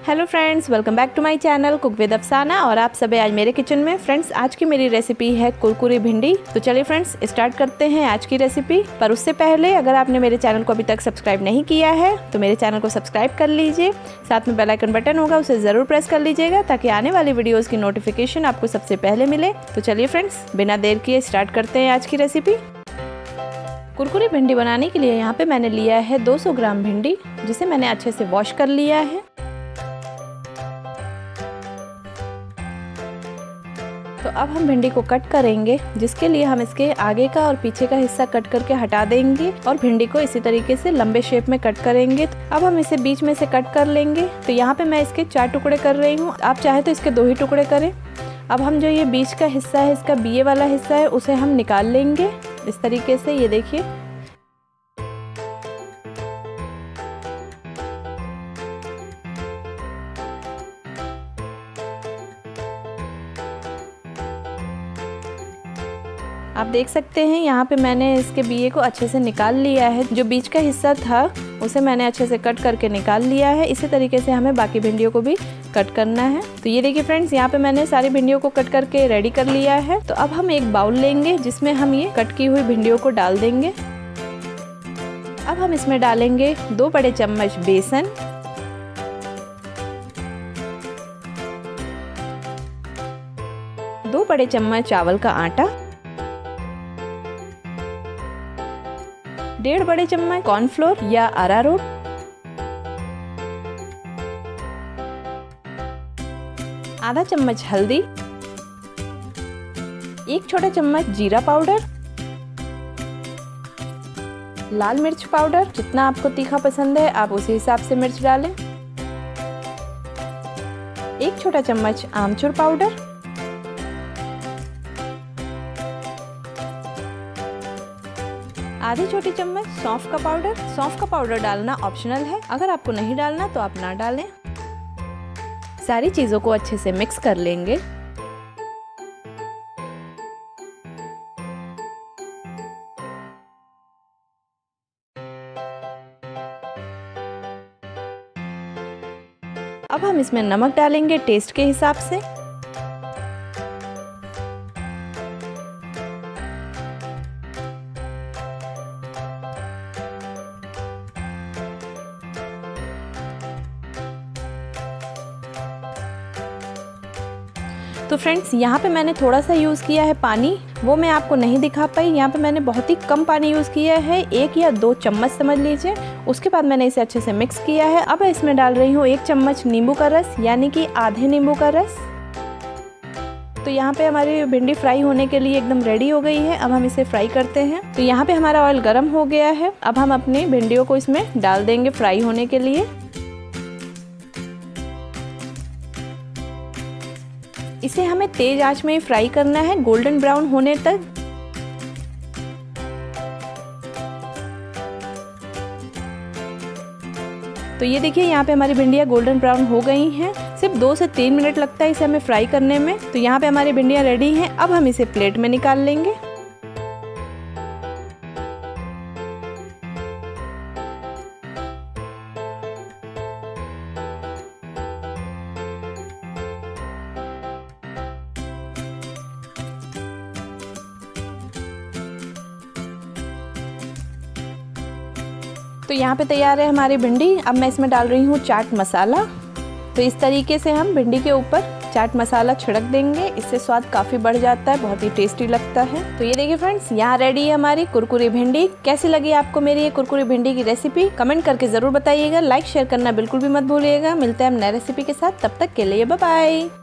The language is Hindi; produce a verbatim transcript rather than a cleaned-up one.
Hello friends, welcome back to my channel cook with Afsana. और आप सभी आज मेरे किचन में। फ्रेंड्स, आज की मेरी रेसिपी है कुरकुरी भिंडी। तो चलिए फ्रेंड्स, स्टार्ट करते हैं आज की रेसिपी। पर उससे पहले अगर आपने मेरे चैनल को अभी तक सब्सक्राइब नहीं किया है तो मेरे चैनल को सब्सक्राइब कर लीजिए। साथ में बेल आइकन बटन होगा, उसे ज़रूर प्रेस कर लीजिएगा ताकि आने वाली वीडियोज़ की नोटिफिकेशन आपको सबसे पहले मिले। तो चलिए फ्रेंड्स, बिना देर किए स्टार्ट करते हैं आज की रेसिपी। कुरकुरी भिंडी बनाने के लिए यहाँ पे मैंने लिया है दो सौ ग्राम भिंडी, जिसे मैंने अच्छे से वॉश कर लिया है। तो अब हम भिंडी को कट करेंगे, जिसके लिए हम इसके आगे का और पीछे का हिस्सा कट करके हटा देंगे और भिंडी को इसी तरीके से लंबे शेप में कट करेंगे। अब हम इसे बीच में से कट कर लेंगे। तो यहाँ पे मैं इसके चार टुकड़े कर रही हूँ, आप चाहे तो इसके दो ही टुकड़े करें। अब हम जो ये बीच का हिस्सा है, इसका बीए वाला हिस्सा है, उसे हम निकाल लेंगे इस तरीके से। ये देखिए, आप देख सकते हैं यहाँ पे मैंने इसके बीए को अच्छे से निकाल लिया है। जो बीच का हिस्सा था उसे मैंने अच्छे से कट करके निकाल लिया है। इसी तरीके से हमें बाकी भिंडियों को भी कट करना है। तो ये देखिए फ्रेंड्स, यहाँ पे मैंने सारी भिंडियों को कट करके रेडी कर लिया है। तो अब हम एक बाउल लेंगे, जिसमें हम ये कट की हुई भिंडियों को डाल देंगे। अब हम इसमें डालेंगे दो बड़े चम्मच बेसन, दो बड़े चम्मच चावल का आटा, डेढ़ बड़े चम्मच कॉर्नफ्लोर या अरारोट, आधा चम्मच हल्दी, एक छोटा चम्मच जीरा पाउडर, लाल मिर्च पाउडर, जितना आपको तीखा पसंद है आप उसी हिसाब से मिर्च डालें, एक छोटा चम्मच आमचूर पाउडर, आधी छोटी चम्मच सौंफ का पाउडर। सौंफ का पाउडर डालना ऑप्शनल है, अगर आपको नहीं डालना तो आप ना डालें। सारी चीज़ों को अच्छे से मिक्स कर लेंगे। अब हम इसमें नमक डालेंगे टेस्ट के हिसाब से। तो फ्रेंड्स, यहाँ पे मैंने थोड़ा सा यूज़ किया है पानी, वो मैं आपको नहीं दिखा पाई। यहाँ पे मैंने बहुत ही कम पानी यूज़ किया है, एक या दो चम्मच समझ लीजिए। उसके बाद मैंने इसे अच्छे से मिक्स किया है। अब इसमें डाल रही हूँ एक चम्मच नींबू का रस, यानी कि आधे नींबू का रस। तो यहाँ पे हमारी भिंडी फ्राई होने के लिए एकदम रेडी हो गई है। अब हम इसे फ्राई करते हैं। तो यहाँ पे हमारा ऑयल गर्म हो गया है। अब हम अपनी भिंडियों को इसमें डाल देंगे फ्राई होने के लिए। इसे हमें तेज आंच में ही फ्राई करना है, गोल्डन ब्राउन होने तक। तो ये देखिए, यहाँ पे हमारी भिंडियाँ गोल्डन ब्राउन हो गई हैं। सिर्फ दो से तीन मिनट लगता है इसे हमें फ्राई करने में। तो यहाँ पे हमारी भिंडियाँ रेडी हैं। अब हम इसे प्लेट में निकाल लेंगे। तो यहाँ पे तैयार है हमारी भिंडी। अब मैं इसमें डाल रही हूँ चाट मसाला। तो इस तरीके से हम भिंडी के ऊपर चाट मसाला छिड़क देंगे, इससे स्वाद काफ़ी बढ़ जाता है, बहुत ही टेस्टी लगता है। तो ये देखिए फ्रेंड्स, यहाँ रेडी है हमारी कुरकुरी भिंडी। कैसी लगी आपको मेरी ये कुरकुरी भिंडी की रेसिपी? कमेंट करके ज़रूर बताइएगा। लाइक शेयर करना बिल्कुल भी मत भूलिएगा। मिलते हैं हम नए रेसिपी के साथ, तब तक के लिए बाय बाय।